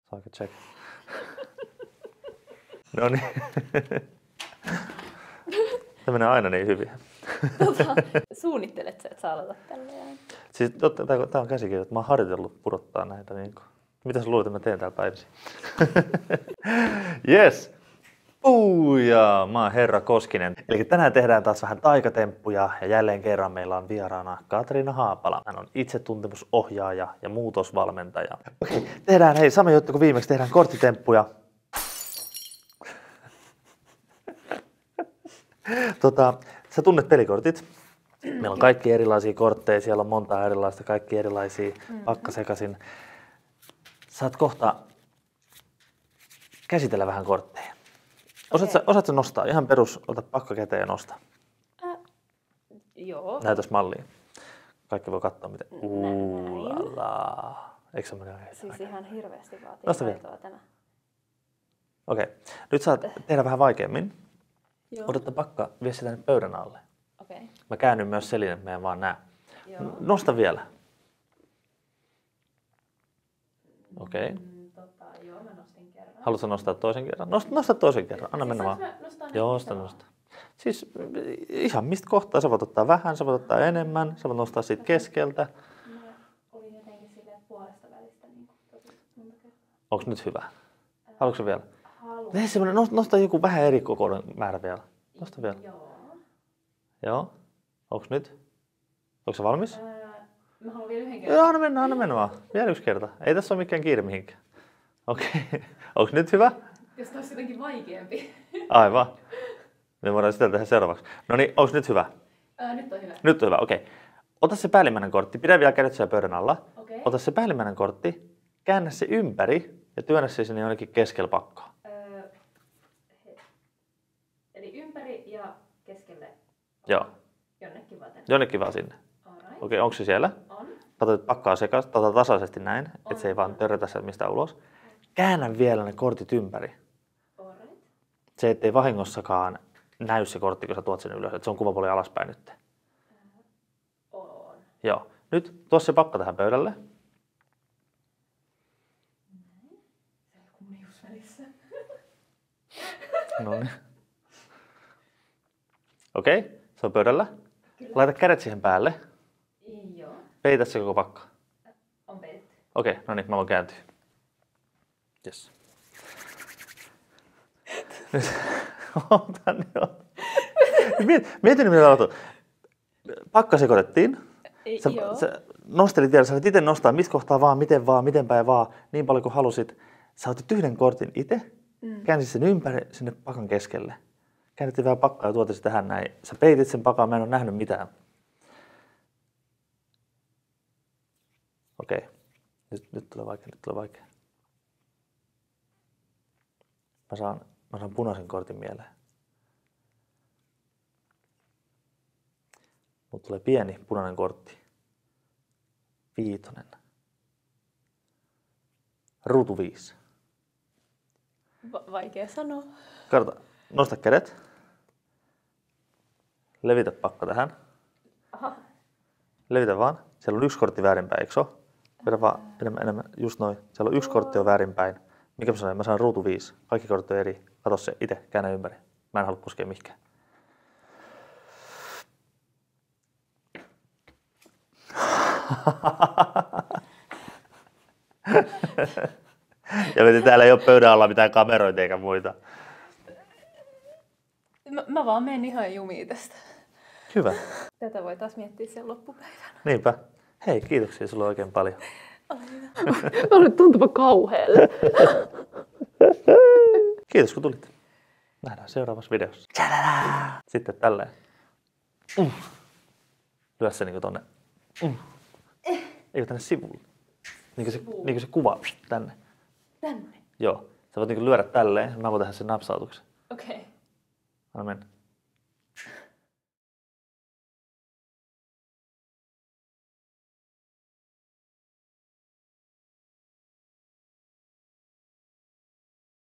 Saako check? No niin. Tämä menee aina niin hyvin. Suunnittelet sä, että sä aloitat tälleen? Siis tää on käsikirjoitettu. Mä oon harjoitellut pudottaa näitä niinku. Mitä sä luulet, että mä teen täällä päivisin? Yes! Ja mä oon Herra Koskinen. Eli tänään tehdään taas vähän taikatemppuja ja jälleen kerran meillä on vieraana Katriina Haapala. Hän on itsetuntemusohjaaja ja muutosvalmentaja. Okei, tehdään hei sama juttu kuin viimeksi, tehdään korttitemppuja. Sä tunnet pelikortit. Meillä on kaikki erilaisia kortteja, siellä on monta erilaista, kaikki erilaisia pakkasekaisin. Saat kohta käsitellä vähän kortteja. Osaatko nostaa? Ihan perus, ota pakka käteen ja nosta. Joo. Näytäs malliin. Kaikki voi katsoa miten. Eikö se mene oikein? Siis ihan hirveästi vaatii Nosta vielä. taitoa tänään. Okei. Nyt saat tehdä vähän vaikeammin. Joo. Otatte pakka, vie se tänne pöydän alle. Okei. Mä käännyn myös selin, että meidän vaan näe. Joo. Nosta vielä. Okei. Joo, mä nostin kerran. Haluatko nostaa toisen kerran? Nosta toisen kerran. Anna mennä vaan. Joo, nosta. Siis ihan mistä kohtaa. Sä voit ottaa vähän, sä voit ottaa enemmän, sä voit nostaa siitä keskeltä. Mä olin jotenkin silleen puolesta välistä niin tosi monta kertaa. Onks nyt hyvä? Haluatko vielä? Haluan. Tee semmonen, nosta joku vähän eri kokoinen määrä vielä. Nosta vielä. Joo. Joo. Onks nyt? Onko se valmis? Mä haluan vielä yhden kerran. Joo, anna mennä vaan. Vielä yksi kerta. Ei tässä ole mikään kiire mihinkään. Okei. Onks nyt hyvä? Jos tämä olisi jotenkin vaikeampi. Aivan. Me voidaan sitä tehdä seuraavaksi. No niin, onks nyt hyvä? Nyt on hyvä. Nyt on hyvä, okei. Ota se päällimmäinen kortti. Pidä vielä kädet siellä pöydän alla. Okei. Ota se päällimmäinen kortti, käännä se ympäri ja työnnä se sinne jonnekin keskellä pakkaa. Eli ympäri ja keskelle. Joo. Jonnekin vaan tänne. Jonnekin vaan sinne. Alright. Okei, onko se siellä? On. Kato, että pakkaa sekaisin, tasaisesti näin, että se ei vaan törrötä sieltä mistään ulos. Käännä vielä ne kortit ympäri. Alright. Se, ettei vahingossakaan näy se kortti, kun sä tuot sen ylös, että se on kuvapuoli alaspäin nyt. On. Joo. Nyt tuo se pakka tähän pöydälle. Se on kumius välissä. No niin. Okei, se on pöydällä. Laita kädet siihen päälle. Joo. Peitä se koko pakka. On peitetty. Okei, no niin, mä voin kääntyä. Yes. Nyt, otan jo. Mieti nyt, mitä tapahtui. Pakka sekoitettiin. Joo. Sä nostelit vielä, sä voit itse nostaa mistä kohtaa vaan, miten päin vaan, niin paljon kuin halusit. Sä otit yhden kortin itse, käänsit sen ympäri sinne pakan keskelle. Käännettiin vähän pakkaa ja tuotiin se tähän näin. Sä peitit sen pakan, mä en ole nähnyt mitään. Okei. Nyt tulee vaikea. Mä saan punaisen kortin mieleen. Mut tulee pieni punainen kortti. 5. Ruutu 5. Vaikea sanoa. Karta, nosta kädet. Levitä pakka tähän. Aha. Levitä vaan. Siellä on yksi kortti väärinpäin, eikö se ole? Vedä vaan enemmän, just noin. Siellä on yksi kortti on väärinpäin. Mikä mä sanoin? Mä saan ruutu 5. Kaikki kortit on eri. Kato se itse, käännä ympäri. Mä en halua koskea mihinkään. Ja mietin, täällä ei ole pöydän alla mitään kameroita eikä muita. Mä vaan menen ihan jumiin tästä. Hyvä. Tätä voi taas miettiä sen loppupäivänä. Niinpä. Hei, kiitoksia sulle oikein paljon. On nyt tuntuva kauhealle. Kiitos kun tulit. Nähdään seuraavassa videossa. Tadada! Sitten tälleen. Lyö se niinku tonne. Eikö tänne sivulle? Niinku se kuva tänne. Tänne? Joo. Sä voit niinku lyödä tälleen. Mä voin tehdä sen napsautuksen. Okei. Anna mennä.